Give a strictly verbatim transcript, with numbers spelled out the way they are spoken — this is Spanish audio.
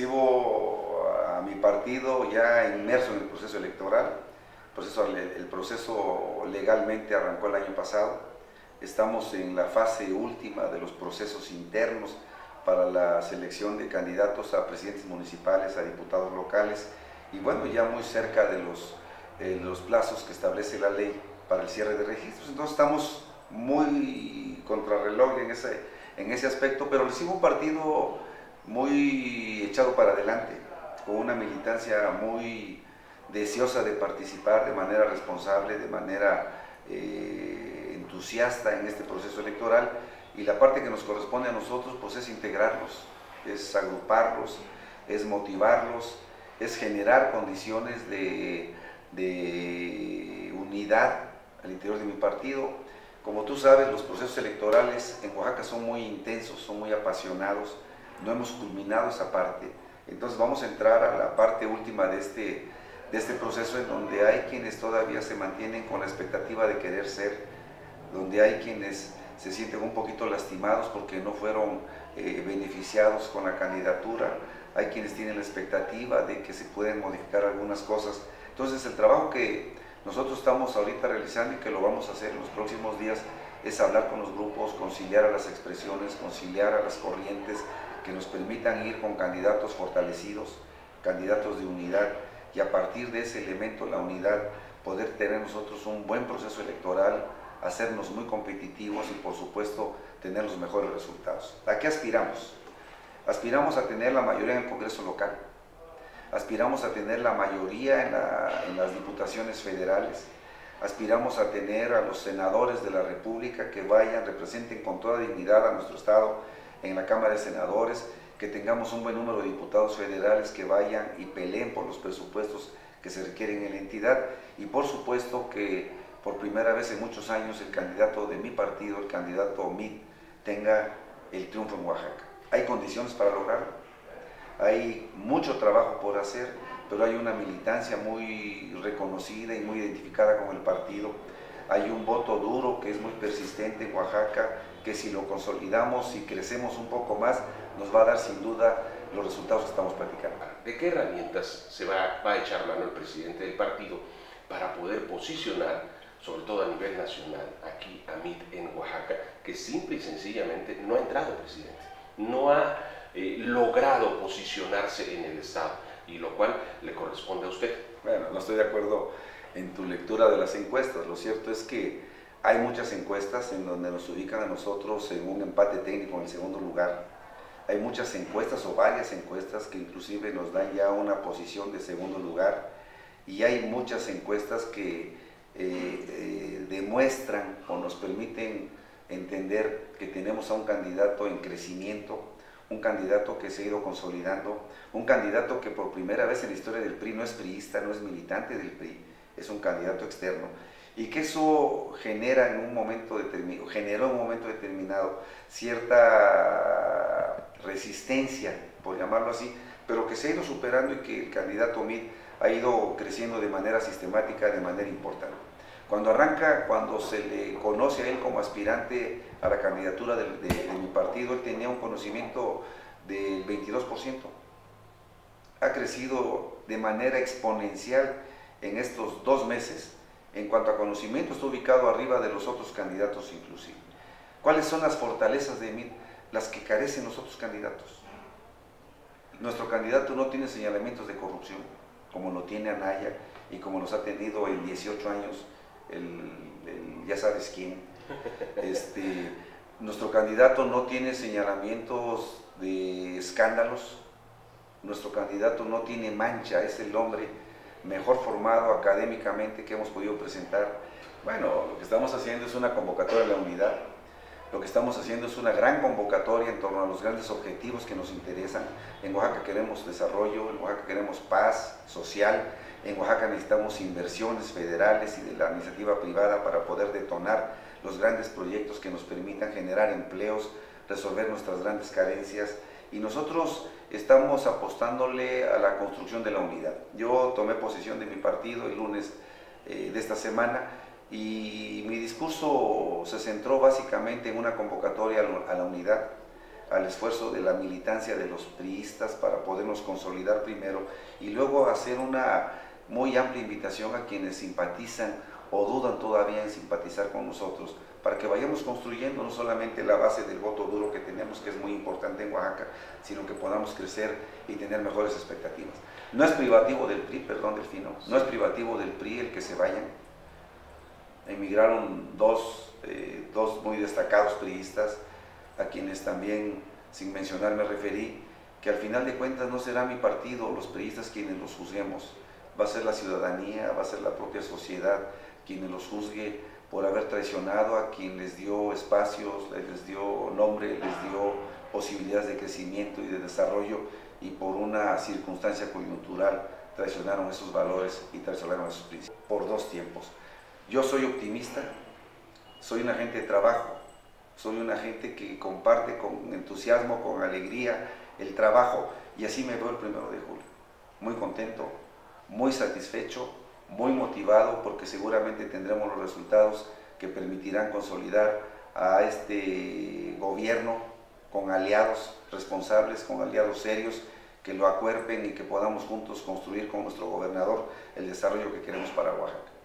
recibo a mi partido ya inmerso en el proceso electoral. El proceso, el proceso legalmente arrancó el año pasado. Estamos en la fase última de los procesos internos para la selección de candidatos a presidentes municipales, a diputados locales, y bueno, ya muy cerca de los, eh, los plazos que establece la ley para el cierre de registros. Entonces estamos muy contrarreloj en ese, en ese aspecto, pero recibo un partido muy echado para adelante, con una militancia muy deseosa de participar de manera responsable, de manera eh, entusiasta en este proceso electoral, y la parte que nos corresponde a nosotros pues es integrarlos, es agruparlos, es motivarlos, es generar condiciones de, de unidad al interior de mi partido. Como tú sabes, los procesos electorales en Oaxaca son muy intensos, son muy apasionados, no hemos culminado esa parte, entonces vamos a entrar a la parte última de este, de este proceso, en donde hay quienes todavía se mantienen con la expectativa de querer ser, donde hay quienes se sienten un poquito lastimados porque no fueron eh, beneficiados con la candidatura, hay quienes tienen la expectativa de que se pueden modificar algunas cosas. Entonces el trabajo que nosotros estamos ahorita realizando y que lo vamos a hacer en los próximos días es hablar con los grupos, conciliar a las expresiones, conciliar a las corrientes que nos permitan ir con candidatos fortalecidos, candidatos de unidad, y a partir de ese elemento, la unidad, poder tener nosotros un buen proceso electoral, hacernos muy competitivos y por supuesto tener los mejores resultados. ¿A qué aspiramos? Aspiramos a tener la mayoría en el Congreso local, aspiramos a tener la mayoría en, la, en las diputaciones federales, aspiramos a tener a los senadores de la República que vayan, representen con toda dignidad a nuestro Estado en la Cámara de Senadores, que tengamos un buen número de diputados federales que vayan y peleen por los presupuestos que se requieren en la entidad, y por supuesto que por primera vez en muchos años el candidato de mi partido, el candidato M I T, tenga el triunfo en Oaxaca. Hay condiciones para lograrlo, hay mucho trabajo por hacer, pero hay una militancia muy reconocida y muy identificada con el partido. Hay un voto duro que es muy persistente en Oaxaca, que si lo consolidamos y crecemos un poco más, nos va a dar sin duda los resultados que estamos platicando. ¿De qué herramientas se va, va a echar mano el presidente del partido para poder posicionar, sobre todo a nivel nacional, aquí a M I T en Oaxaca, que simple y sencillamente no ha entrado, presidente, no ha eh, logrado posicionarse en el Estado, y lo cual le corresponde a usted? Bueno, no estoy de acuerdo en tu lectura de las encuestas. Lo cierto es que hay muchas encuestas en donde nos ubican a nosotros en un empate técnico en el segundo lugar. Hay muchas encuestas o varias encuestas que inclusive nos dan ya una posición de segundo lugar, y hay muchas encuestas que eh, eh, demuestran o nos permiten entender que tenemos a un candidato en crecimiento, un candidato que se ha ido consolidando, un candidato que por primera vez en la historia del P R I no es priista, no es militante del P R I, es un candidato externo, y que eso genera en un momento determinado, generó en un momento determinado cierta resistencia, por llamarlo así, pero que se ha ido superando y que el candidato M I T ha ido creciendo de manera sistemática, de manera importante. Cuando arranca, cuando se le conoce a él como aspirante a la candidatura de, de, de mi partido, él tenía un conocimiento del veintidós por ciento. Ha crecido de manera exponencial en estos dos meses. En cuanto a conocimiento, está ubicado arriba de los otros candidatos inclusive. ¿Cuáles son las fortalezas de M I T? Las que carecen los otros candidatos. Nuestro candidato no tiene señalamientos de corrupción, como lo tiene Anaya y como los ha tenido en dieciocho años, el, el, ya sabes quién. Este, nuestro candidato no tiene señalamientos de escándalos, nuestro candidato no tiene mancha, es el hombre mejor formado académicamente que hemos podido presentar. Bueno, lo que estamos haciendo es una convocatoria a la unidad, lo que estamos haciendo es una gran convocatoria en torno a los grandes objetivos que nos interesan. En Oaxaca queremos desarrollo, en Oaxaca queremos paz social, en Oaxaca necesitamos inversiones federales y de la iniciativa privada para poder detonar los grandes proyectos que nos permitan generar empleos, resolver nuestras grandes carencias, y nosotros estamos apostándole a la construcción de la unidad. Yo tomé posesión de mi partido el lunes eh, de esta semana, y mi discurso se centró básicamente en una convocatoria a la unidad, al esfuerzo de la militancia de los priistas para podernos consolidar primero y luego hacer una muy amplia invitación a quienes simpatizan o dudan todavía en simpatizar con nosotros, para que vayamos construyendo no solamente la base del voto duro que tenemos, que es muy importante en Oaxaca, sino que podamos crecer y tener mejores expectativas. No es privativo del P R I, perdón Delfino, no es privativo del P R I el que se vayan. Emigraron dos, eh, dos muy destacados priistas, a quienes también, sin mencionar, me referí, que al final de cuentas no será mi partido o los priistas quienes los juzguemos, va a ser la ciudadanía, va a ser la propia sociedad quienes los juzgue por haber traicionado a quien les dio espacios, les dio nombre, les dio posibilidades de crecimiento y de desarrollo, y por una circunstancia coyuntural traicionaron esos valores y traicionaron esos principios. Por dos tiempos. Yo soy optimista, soy una gente de trabajo, soy una gente que comparte con entusiasmo, con alegría el trabajo, y así me veo el primero de julio. Muy contento, muy satisfecho, muy motivado, porque seguramente tendremos los resultados que permitirán consolidar a este gobierno con aliados responsables, con aliados serios, que lo acuerpen y que podamos juntos construir con nuestro gobernador el desarrollo que queremos para Oaxaca.